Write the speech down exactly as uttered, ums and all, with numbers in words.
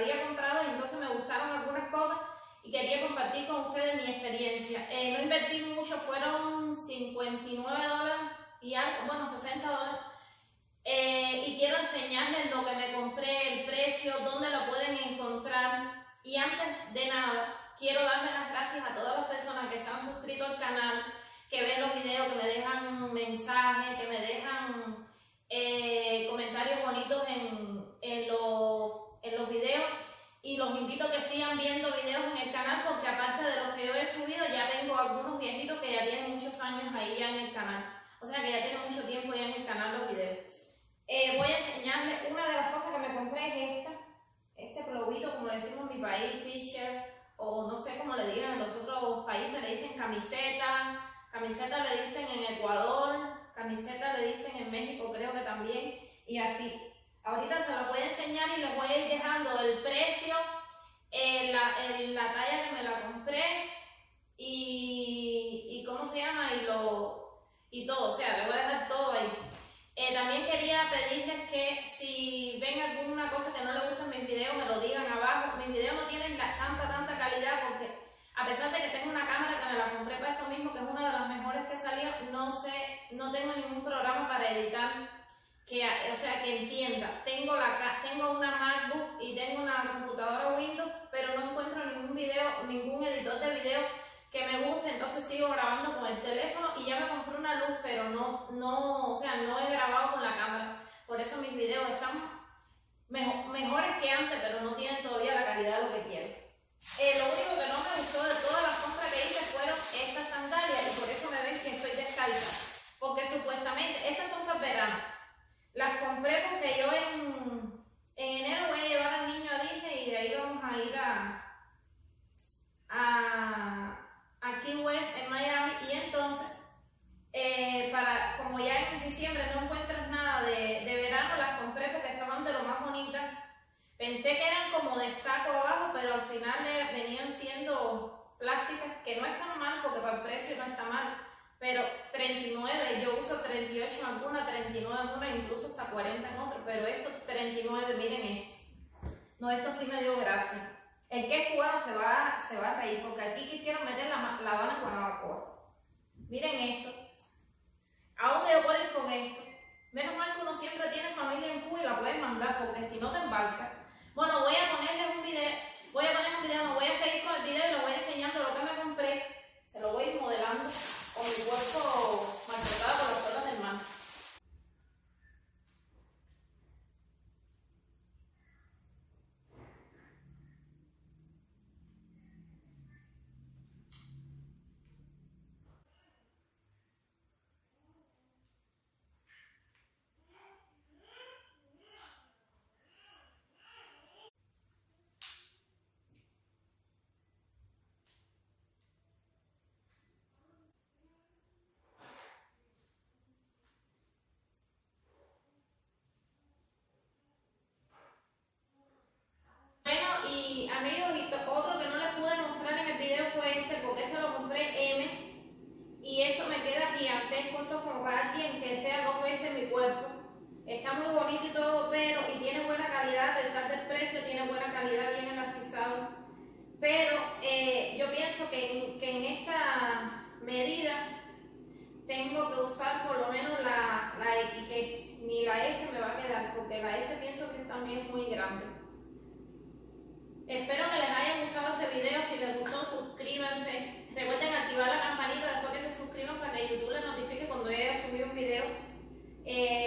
había comprado y entonces me gustaron algunas cosas y quería compartir con ustedes mi experiencia. Eh, no invertí mucho, fueron cincuenta y nueve dólares y algo, bueno, sesenta dólares. Eh, y quiero enseñarles lo que me compré, el precio, dónde lo pueden encontrar. Y antes de nada, quiero darle las gracias a todas las personas que se han suscrito al canal, que ven los videos, que me dejan mensajes, que me dejan eh, comentarios bonitos en, en, lo, en los videos. Y los invito a que sigan viendo videos en el canal, porque aparte de los que yo he subido, ya tengo algunos viejitos que ya tienen muchos años ahí ya en el canal. O sea que ya tienen mucho tiempo ya en el canal los videos. Eh, voy a enseñarles una de las cosas que me compré es esta, este globito, como le decimos en mi país, t-shirt, o no sé cómo le digan en los otros países, le dicen camiseta, camiseta le dicen en Ecuador, camiseta le dicen en México, creo que también, y así. Ahorita se los voy a enseñar y les voy a ir dejando el precio, eh, la, el, la talla que me la compré, y, y cómo se llama, y, lo, y todo, o sea, les voy a dejar todo ahí. Eh, también quería pedirles que si ven alguna cosa que no les gusta en mis videos, me lo digan abajo. Mis videos no tienen la, tanta, tanta calidad porque a pesar de que tengo una cámara que me la compré para esto mismo, que es una de las mejores que salió, no sé, no tengo ningún programa para editar que, o sea, que entienda. Tengo, la, tengo una MacBook y tengo una computadora Windows, pero no encuentro ningún video, ningún editor de video que me guste, entonces sigo grabando con el teléfono y ya me compré una luz, pero no, no, o sea, no he grabado con la cámara. Por eso mis videos están mejor, mejores que antes, pero no tienen todavía la calidad de lo que quiero. Eh, lo único que no me gustó de todas las compras que hice fueron estas sandalias y por eso me ven que estoy descalza. Porque supuestamente, estas son para verano. Las compré porque yo en, en enero voy a llevar al niño a Disney y de ahí vamos a ir a... a a Key West en Miami, y entonces eh, para, como ya en diciembre no encuentras nada de, de verano, las compré porque estaban de lo más bonitas. Pensé que eran como de saco abajo, pero al final eh, venían siendo plásticas, que no están mal porque para el precio no está mal, pero treinta y nueve, yo uso treinta y ocho en alguna, treinta y nueve en una, incluso hasta cuarenta en otra, pero esto treinta y nueve, miren esto. No, esto sí me dio gracia. El que es cubano se va, se va a reír, porque aquí quisieron meter la, la Habana con Guanabacoa. Miren esto. ¿A dónde yo puedo ir con esto? Menos mal que uno siempre tiene familia en Cuba y la puedes mandar, porque si no te embarcas. Bueno, voy a ponerles un video, voy a poner un video, no voy a seguir con el video y lo voy enseñando lo que me compré. Se lo voy a ir modelando con mi cuerpo maltratado por las olas del mar. Amigos, y otro que no les pude mostrar en el video fue este, porque este lo compré M y esto me queda gigantesco, esto como para alguien que sea dos veces mi cuerpo. Está muy bonito y todo, pero y tiene buena calidad, a pesar del precio, tiene buena calidad, bien elastizado. Pero eh, yo pienso que en, que en esta medida tengo que usar por lo menos la, la X, ni la S me va a quedar, porque la S pienso que es también muy grande. Espero que les haya gustado este video. Si les gustó, suscríbanse. Recuerden activar la campanita después que se suscriban para que YouTube les notifique cuando haya subido un video. Eh,